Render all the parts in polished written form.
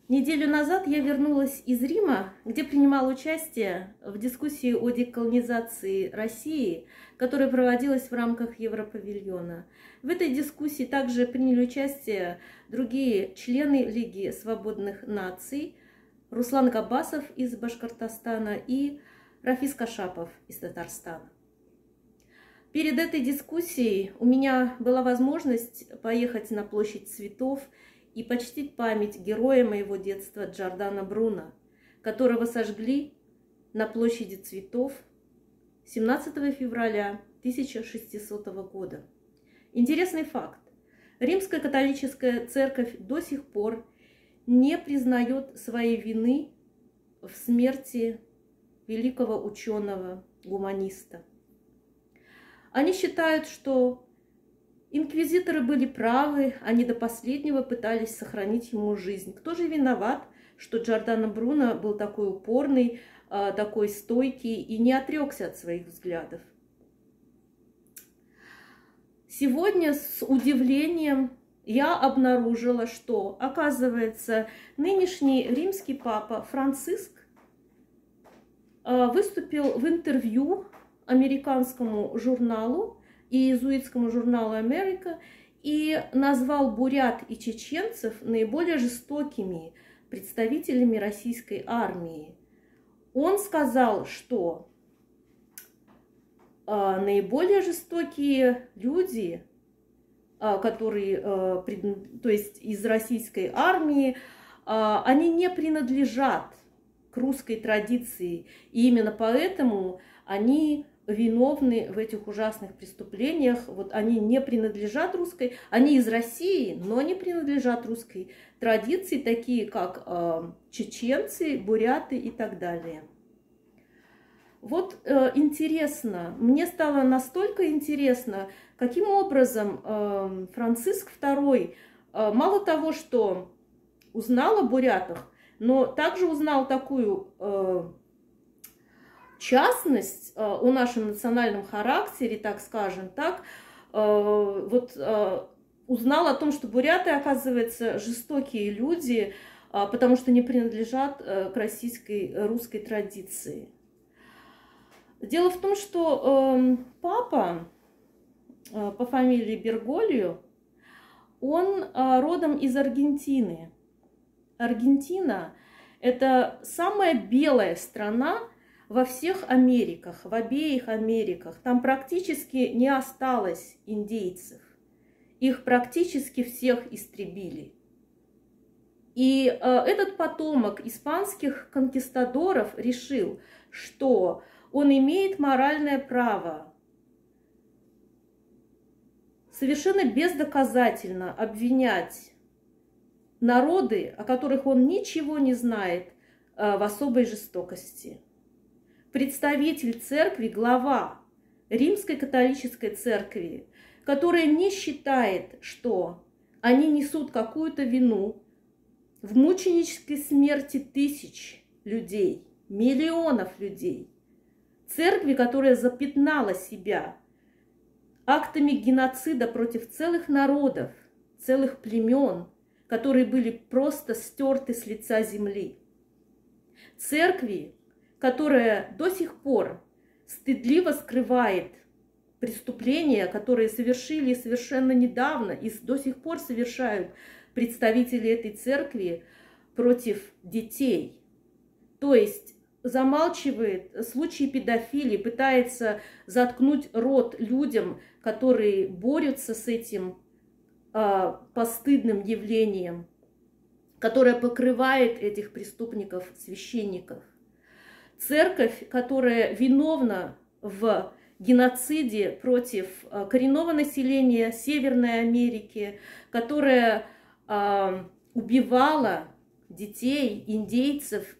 Неделю назад я вернулась из Рима, где принимала участие в дискуссии о деколонизации России, которая проводилась в рамках Европавильона. В этой дискуссии также приняли участие другие члены Лиги свободных наций, Руслан Габасов из Башкортостана и Рафис Кашапов из Татарстана. Перед этой дискуссией у меня была возможность поехать на площадь Цветов и почтить память героя моего детства Джордано Бруно, которого сожгли на площади Цветов 17 февраля 1600 года. Интересный факт. Римская католическая церковь до сих пор не признает своей вины в смерти великого ученого-гуманиста. Они считают, что инквизиторы были правы, они до последнего пытались сохранить ему жизнь. Кто же виноват, что Джордано Бруно был такой упорный, такой стойкий и не отрекся от своих взглядов? Сегодня с удивлением я обнаружила, что, оказывается, нынешний римский папа Франциск выступил в интервью американскому журналу и иезуитскому журналу «Америка» и назвал бурят и чеченцев наиболее жестокими представителями российской армии. Он сказал, что наиболее жестокие люди, которые, то есть из российской армии, они не принадлежат к русской традиции, и именно поэтому они виновны в этих ужасных преступлениях. Вот они не принадлежат русской, они из России, но не принадлежат русской традиции, такие как чеченцы, буряты и так далее. Вот интересно, мне стало настолько интересно, каким образом Франциск II мало того, что узнал о бурятах, но также узнал такую частность о нашем национальном характере, так скажем, так, узнал о том, что буряты, оказывается, жестокие люди, потому что не принадлежат к российской, русской традиции. Дело в том, что папа по фамилии Берголио, он родом из Аргентины. Аргентина – это самая белая страна во всех Америках, в обеих Америках. Там практически не осталось индейцев. Их практически всех истребили. И этот потомок испанских конкистадоров решил, что он имеет моральное право совершенно бездоказательно обвинять народы, о которых он ничего не знает, в особой жестокости. Представитель церкви, глава Римской католической церкви, которая не считает, что они несут какую-то вину в мученической смерти тысяч людей, миллионов людей. Церкви, которая запятнала себя актами геноцида против целых народов, целых племен, которые были просто стерты с лица земли. Церкви, которая до сих пор стыдливо скрывает преступления, которые совершили совершенно недавно и до сих пор совершают представители этой церкви против детей. То есть замалчивает случаи педофилии, пытается заткнуть рот людям, которые борются с этим постыдным явлением, которое покрывает этих преступников, священников. Церковь, которая виновна в геноциде против коренного населения Северной Америки, которая убивала детей, индейцев,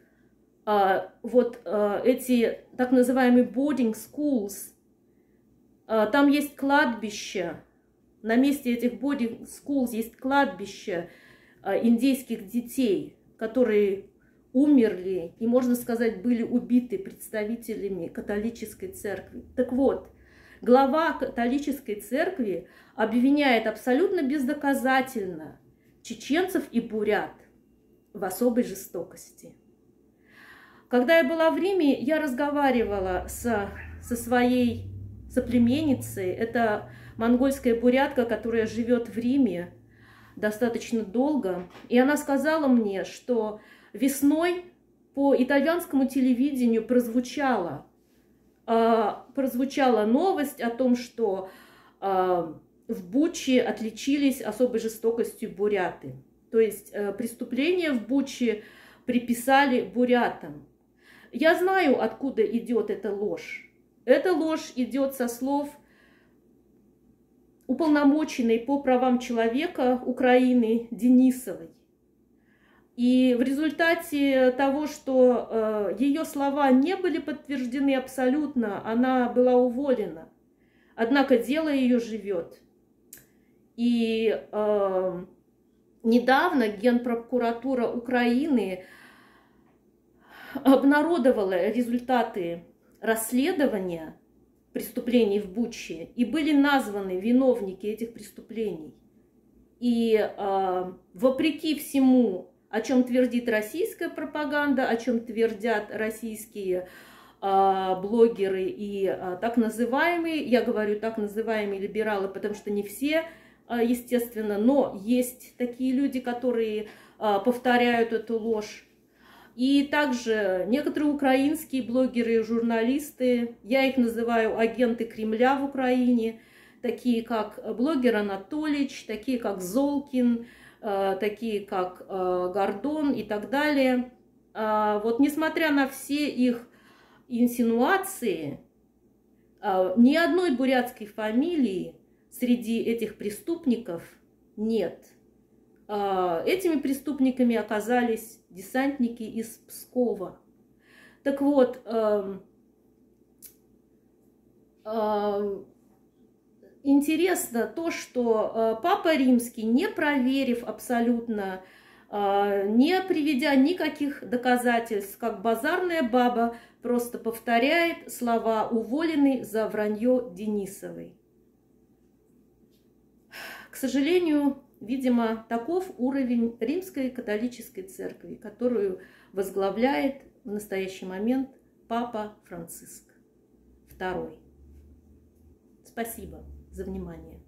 эти так называемые boarding schools, там есть кладбище, на месте этих boarding schools есть кладбище индейских детей, которые умерли и, можно сказать, были убиты представителями католической церкви. Так вот, глава католической церкви обвиняет абсолютно бездоказательно чеченцев и бурят в особой жестокости. Когда я была в Риме, я разговаривала со своей соплеменницей. Это монгольская бурятка, которая живет в Риме достаточно долго. И она сказала мне, что весной по итальянскому телевидению прозвучала новость о том, что в Буче отличились особой жестокостью буряты. То есть преступления в Буче приписали бурятам. Я знаю, откуда идет эта ложь. Эта ложь идет со слов уполномоченной по правам человека Украины Денисовой. И в результате того, что ее слова не были подтверждены абсолютно, она была уволена. Однако дело ее живет. И недавно Генпрокуратура Украины обнародовала результаты расследования преступлений в Буче, и были названы виновники этих преступлений. И вопреки всему, о чем твердит российская пропаганда, о чем твердят российские блогеры и так называемые, я говорю так называемые либералы, потому что не все, естественно, но есть такие люди, которые повторяют эту ложь. И также некоторые украинские блогеры и журналисты, я их называю агенты Кремля в Украине, такие как блогер Анатолич, такие как Золкин, такие как Гордон и так далее. Вот несмотря на все их инсинуации, ни одной бурятской фамилии среди этих преступников нет. Этими преступниками оказались десантники из Пскова. Так вот, интересно то, что Папа Римский, не проверив абсолютно, не приведя никаких доказательств, как базарная баба, просто повторяет слова уволенной за вранье Денисовой. К сожалению, видимо, таков уровень Римской католической церкви, которую возглавляет в настоящий момент Папа Франциск II. Спасибо за внимание.